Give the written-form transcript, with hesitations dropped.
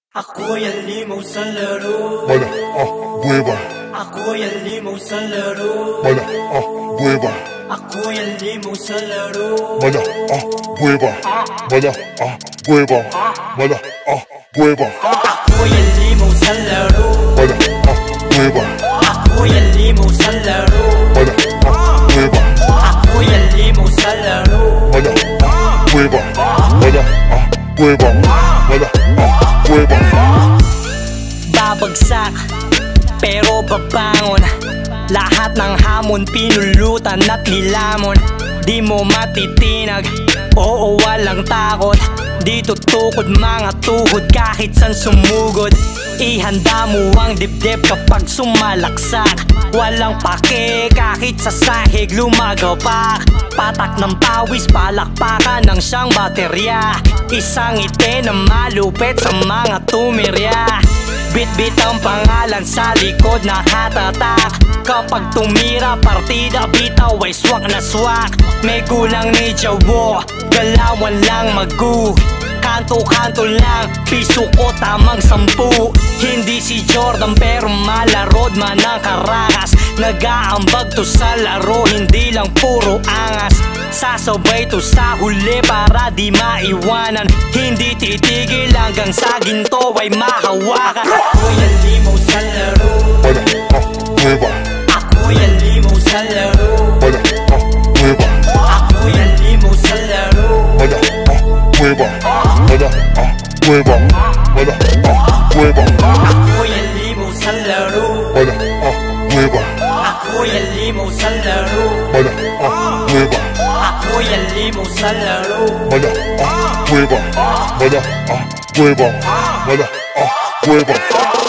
Ako'y alimaw sa laro. Mala, hueva. Ako'y alimaw sa laro. Mala, hueva. Ako'y alimaw sa laro. Mala, hueva. Mala, hueva. Mala, hueva. Ako'y alimaw sa laro. Mala, hueva. Ako'y alimaw sa laro. Mala, hueva. Ako'y alimaw sa laro. Mala, hueva. Mala, hueva. Mala, hueva. Babagsak pero babangon. Lahat ng hamon pinulutan at nilamon. Di mo matitinag, oo walang takot. Di tutukod mga tuhod kahit san sumugod. Ihanda mo ang dibdib kapag sumalaksak. Walang pake kahit sa sahig lumagapak. Patak ng pawis, palakpakan ng siyang baterya. Isang ngiti na malupit sa mga tumirya. Bit-bit ang pangalan sa likod nakatatak. Kapag tumira partida bitaw ay swak na swak. May gulang ni Jawo, galawan lang magu. Kanto-kanto lang, piso ko tamang 10. Hindi si Jordan pero malarod man ang Karakas. Nag-aambag to sa laro, hindi lang puro angas. Sasabay to sa huli para di maiwanan. Hindi titigil hanggang sa ginto ay mahawakan. Ako'y alimaw sa laro. Mala, hueva. Ako'y alimaw sa laro. Mala, hueva. Ako'y alimaw sa laro. Mala, hueva. Mala, hueva. Mala, hueva. Ako'y alimaw sa laro. Mala, hueva. Ako'y alimaw sa laro. Mala, hueva. Ako'y alimaw sa laro. Mala, hueva. Mala, hueva. Mala, hueva.